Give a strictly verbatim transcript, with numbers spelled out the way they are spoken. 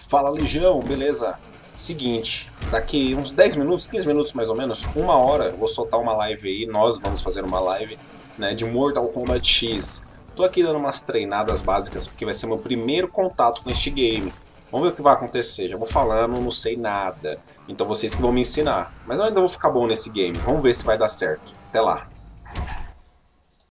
Fala Legião, beleza? Seguinte, daqui uns dez minutos, quinze minutos mais ou menos, uma hora, eu vou soltar uma live aí, nós vamos fazer uma live, né, de Mortal Kombat X. Tô aqui dando umas treinadas básicas porque vai ser meu primeiro contato com este game. Vamos ver o que vai acontecer, já vou falando, não sei nada. Então vocês que vão me ensinar. Mas eu ainda vou ficar bom nesse game, vamos ver se vai dar certo. Até lá.